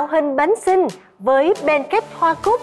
tạo hình bánh sinh với pancake hoa cúc.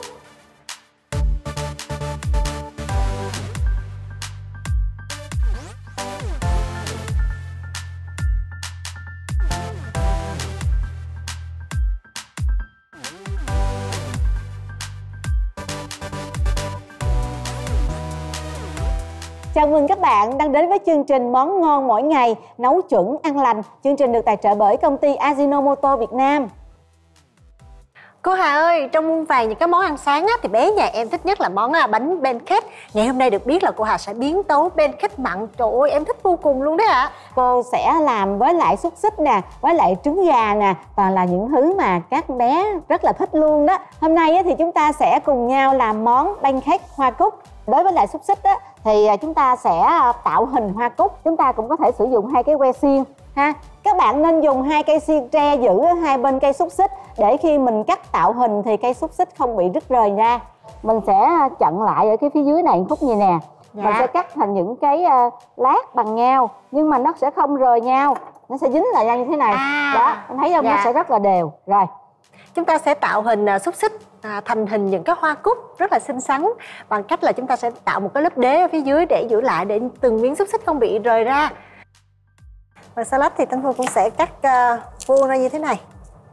Chào mừng các bạn đang đến với chương trình Món ngon mỗi ngày, nấu chuẩn ăn lành. Chương trình được tài trợ bởi công ty Ajinomoto Việt Nam. Cô Hà ơi, trong muôn vàn những cái món ăn sáng á, thì bé nhà em thích nhất là món bánh pancake. Ngày hôm nay được biết là cô Hà sẽ biến tấu pancake mặn. Trời ơi, em thích vô cùng luôn đấy ạ. Cô sẽ làm với lại xúc xích nè, với lại trứng gà nè, toàn là những thứ mà các bé rất là thích luôn đó. Hôm nay thì chúng ta sẽ cùng nhau làm món pancake hoa cúc. Đối với lại xúc xích á, thì chúng ta sẽ tạo hình hoa cúc. Chúng ta cũng có thể sử dụng 2 cái que xiên ha. Các bạn nên dùng 2 cây xiên tre giữ ở hai bên cây xúc xích để khi mình cắt tạo hình thì cây xúc xích không bị đứt rời ra. Mình sẽ chặn lại ở cái phía dưới này khúc như nè. Mình sẽ cắt thành những cái lát bằng nhau, nhưng mà nó sẽ không rời nhau, nó sẽ dính lại như thế này. Đó, em thấy không? Nó sẽ rất là đều. Rồi chúng ta sẽ tạo hình xúc xích thành hình những cái hoa cúc rất là xinh xắn bằng cách là chúng ta sẽ tạo một cái lớp đế ở phía dưới để giữ lại, để từng miếng xúc xích không bị rời ra. Và salad thì Thanh Phương cũng sẽ cắt vuông ra như thế này.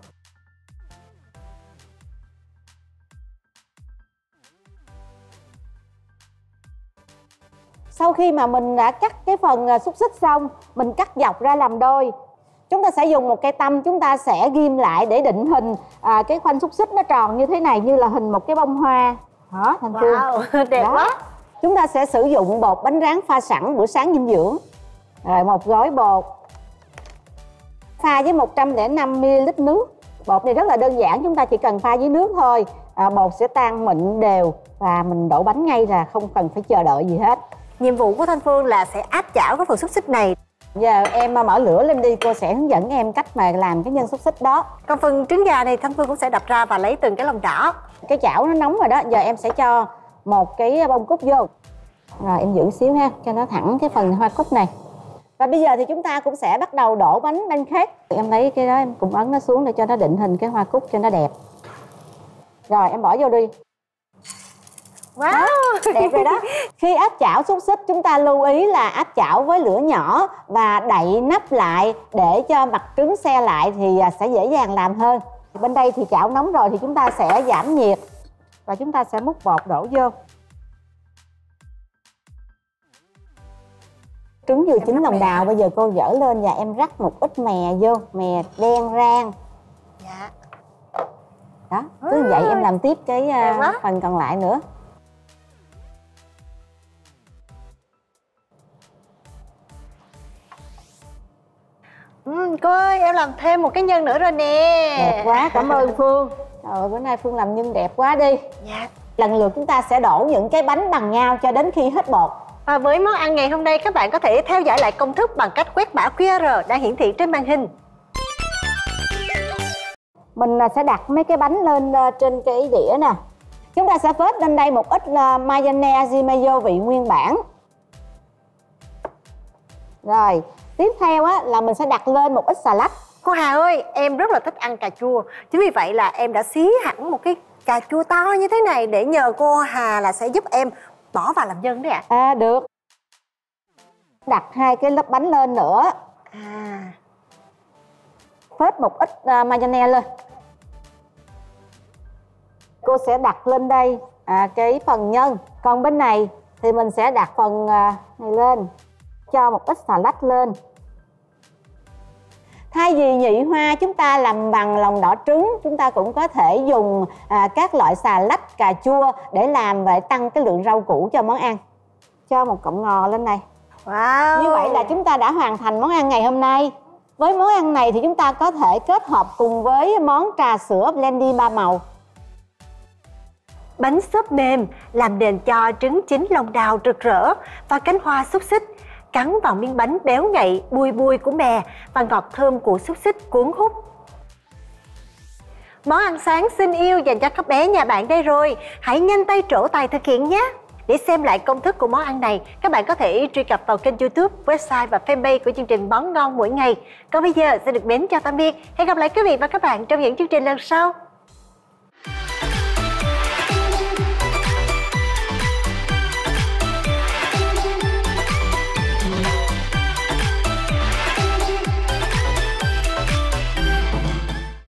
Sau khi mà mình đã cắt cái phần xúc xích xong, mình cắt dọc ra làm đôi. Chúng ta sẽ dùng một cây tăm, chúng ta sẽ ghim lại để định hình cái khoanh xúc xích nó tròn như thế này, như là hình một cái bông hoa. Đó, Thanh Phương. Wow, đẹp quá. Chúng ta sẽ sử dụng bột bánh rán pha sẵn bữa sáng dinh dưỡng. Rồi một gói bột pha với 105ml nước. Bột này rất là đơn giản, chúng ta chỉ cần pha với nước thôi. Bột sẽ tan mịn đều và mình đổ bánh ngay, là không cần phải chờ đợi gì hết. Nhiệm vụ của Thanh Phương là sẽ áp chảo cái phần xúc xích này. Giờ em mở lửa lên đi, cô sẽ hướng dẫn em cách mà làm cái nhân xúc xích đó. Còn phần trứng gà này Thanh Phương cũng sẽ đập ra và lấy từng cái lòng chảo. Cái chảo nó nóng rồi đó, giờ em sẽ cho một cái bông cúc vô. Rồi em giữ xíu ha, cho nó thẳng cái phần hoa cúc này. Và bây giờ thì chúng ta cũng sẽ bắt đầu đổ bánh pancake. Em lấy cái đó em cũng ấn nó xuống để cho nó định hình cái hoa cúc cho nó đẹp. Rồi em bỏ vô đi. Wow, đó, đẹp rồi đó. Khi áp chảo xúc xích chúng ta lưu ý là áp chảo với lửa nhỏ và đậy nắp lại để cho mặt trứng se lại thì sẽ dễ dàng làm hơn. Bên đây thì chảo nóng rồi thì chúng ta sẽ giảm nhiệt và chúng ta sẽ múc bột đổ vô. Trứng vừa chín lòng đào, bây giờ cô dỡ lên và em rắc một ít mè vô, mè đen rang. Dạ. Đó, cứ vậy em làm tiếp cái phần còn lại nữa. Cô ơi, em làm thêm một cái nhân nữa rồi nè. Đẹp quá, cảm ơn Phương. Trời ơi, bữa nay Phương làm nhân đẹp quá đi. Dạ. Lần lượt chúng ta sẽ đổ những cái bánh bằng nhau cho đến khi hết bột. Và với món ăn ngày hôm nay, các bạn có thể theo dõi lại công thức bằng cách quét mã QR đang hiển thị trên màn hình. Mình sẽ đặt mấy cái bánh lên trên cái đĩa nè. Chúng ta sẽ phết lên đây một ít mayonnaise mayo vị nguyên bản. Rồi, tiếp theo là mình sẽ đặt lên một ít xà lách. Cô Hà ơi, em rất là thích ăn cà chua. Chính vì vậy là em đã xí hẳn một cái cà chua to như thế này để nhờ cô Hà là sẽ giúp em bỏ vào làm nhân đấy ạ. Được. Đặt 2 cái lớp bánh lên nữa. Phết một ít mayonnaise lên. Cô sẽ đặt lên đây cái phần nhân. Còn bên này thì mình sẽ đặt phần này lên. Cho một ít xà lách lên. Thay vì nhị hoa chúng ta làm bằng lòng đỏ trứng, chúng ta cũng có thể dùng các loại xà lách, cà chua để làm và tăng cái lượng rau củ cho món ăn. Cho một cọng ngò lên này. Wow. Như vậy là chúng ta đã hoàn thành món ăn ngày hôm nay. Với món ăn này thì chúng ta có thể kết hợp cùng với món trà sữa Blendy 3 màu. Bánh xốp mềm làm nền cho trứng chín lòng đào rực rỡ và cánh hoa xúc xích. Cắn vào miếng bánh béo ngậy, bùi bùi của mè và ngọt thơm của xúc xích cuốn hút. Món ăn sáng xinh yêu dành cho các bé nhà bạn đây rồi. Hãy nhanh tay trổ tài thực hiện nhé. Để xem lại công thức của món ăn này, các bạn có thể truy cập vào kênh YouTube, website và fanpage của chương trình Món Ngon Mỗi Ngày. Còn bây giờ xin được mến chào tạm biệt. Hẹn gặp lại quý vị và các bạn trong những chương trình lần sau.